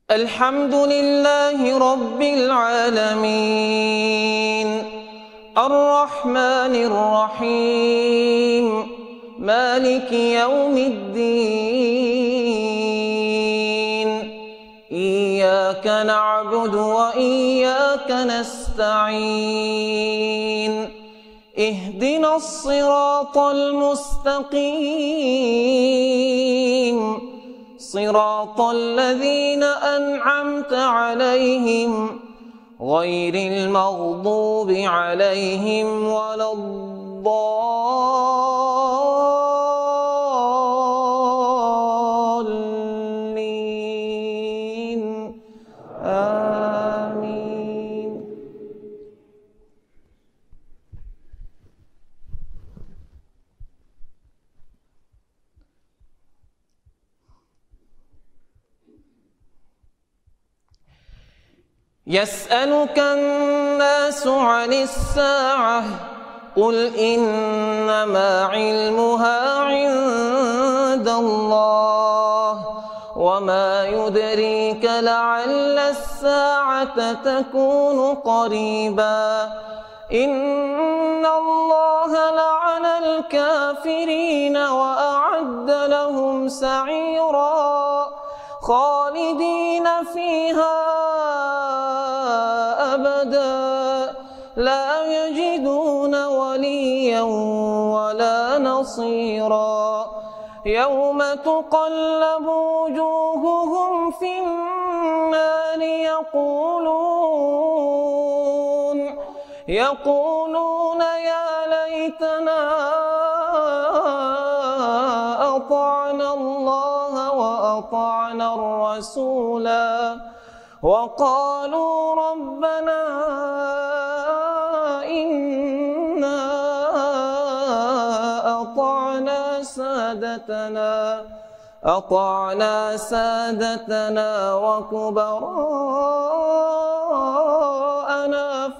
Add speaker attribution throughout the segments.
Speaker 1: الحمد لله رب العالمين الرحمن الرحيم مالك يوم الدين إياك نعبد وإياك نستعين اهدنا الصراط المستقيم صراط الذين أنعمت عليهم غير المغضوب عليهم ولا الضالين آمين. يسألك الناس عن الساعة قل إنما علمها عند الله وما يدريك لعل الساعة تكون قريبا إن الله لعن الكافرين وأعد لهم سعيرا خالدين فيها أبدا لا يجدون وليا ولا نصيرا يوم تقلب وجوههم في النار يقولون يا ليتنا أطعنا الله وأطعنا الرسولا وقالوا ربنا إنا أطعنا سادتنا وكبراءنا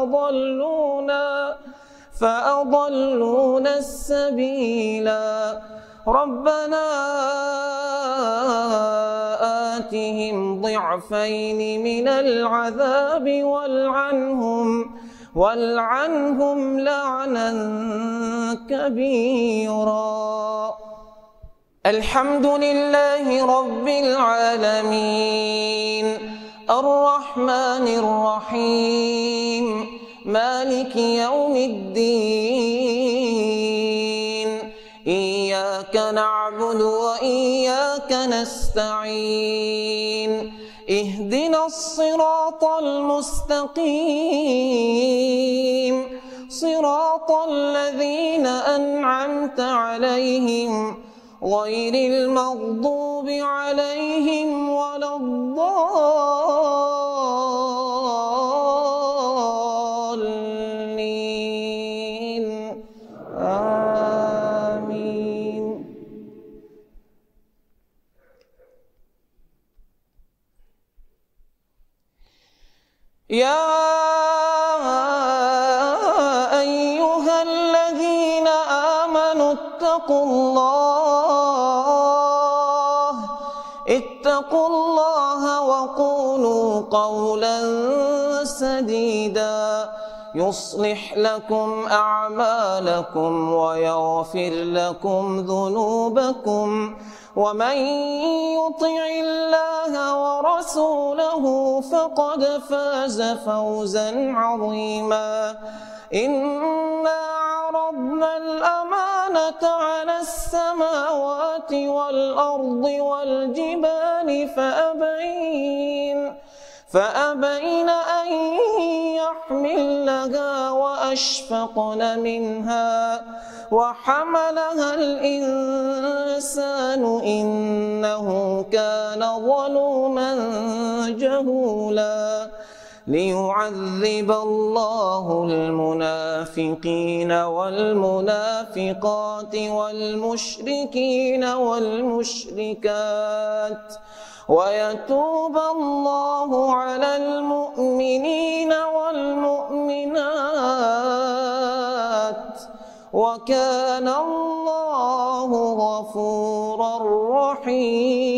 Speaker 1: فأضلونا السبيلا ربنا آتهم ضعفين من العذاب والعنهم لعنا كبيرا. الحمد لله رب العالمين الرحمن الرحيم مالك يوم الدين إياك نعبد وإياك نستعين اهدنا الصراط المستقيم صراط الذين أنعمت عليهم غير المغضوب عليهم ولا الضالين آمين. يا أيها الذين آمنوا اتقوا الله وقولوا قولا سديدا يصلح لكم أعمالكم ويغفر لكم ذنوبكم ومن يطع الله ورسوله فقد فاز فوزا عظيما. إنا عرضنا الأمانة على السماوات والأرض والجبال فأبين أن يحملنها وأشفقن منها وحملها الإنسان إنه كان ظلوما جهولا. ليعذب الله المنافقين والمنافقات والمشركين والمشركات ويتوب الله على المؤمنين والمؤمنات وكان الله غفورا رحيما.